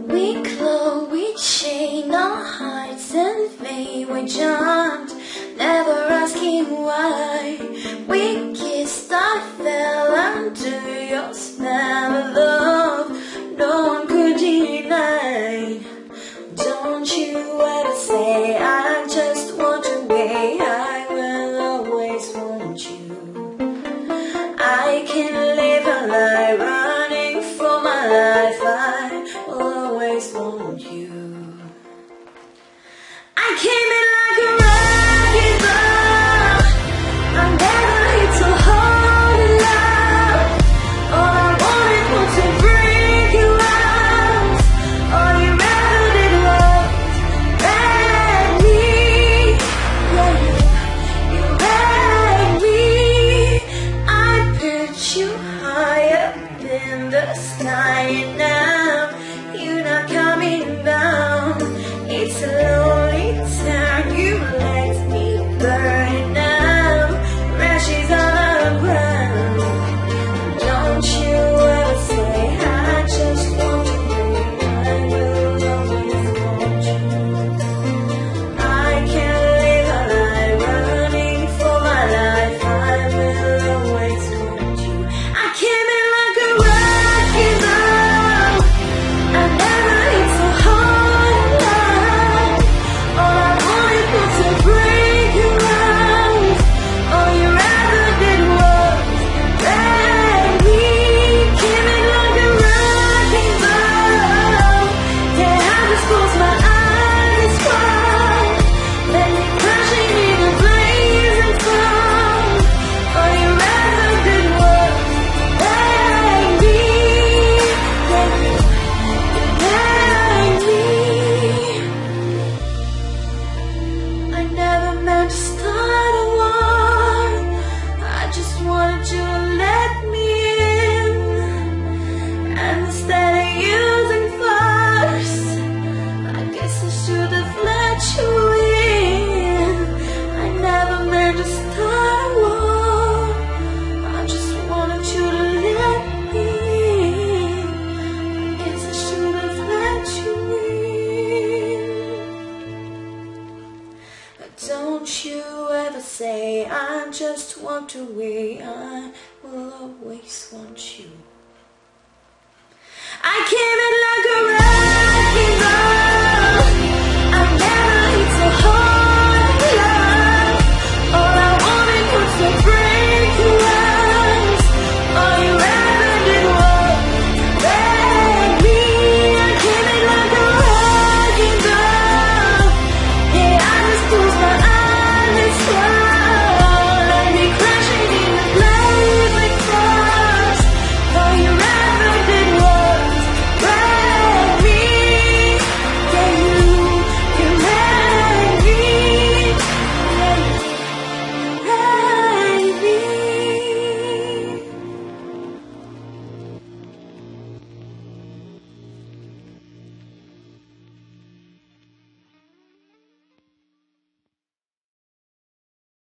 We clawed, we chained our hearts and fame. We jumped, never asking why. We kissed, I fell under your spell of love. No one could deny. Don't you ever say I just want to be. I will always want you. I can live a life running for my life. I will always want you. I came in like a wrecking ball. I never hit so hard in love. All I wanted was to break you out. All you ever did was beg me. Yeah, you begged me. I put you high up in the sky, and now you're not coming down. It's a lonely town, you let me burn now. Ashes on the ground. Don't you ever say I just want to be. I will always want you. I can't live a life running for my life. I will always want you. I came in like a wrecking ball. I never hit so hard in love. All I wanted was to break you out. All you ever did was beg me. Came in like a wrecking ball. Yeah, I just close my eyes wide. Let me crashing in a blazing fire. All you ever did was beg me. Beg me. I never meant to start a war. I just wanted you to let me in. And instead of using force, I guess I should have let you in. I never meant to start a war. I just wanted you to let me in. I guess I should have let you in. Don't you ever say I just walked away. I will always want you. I came in like a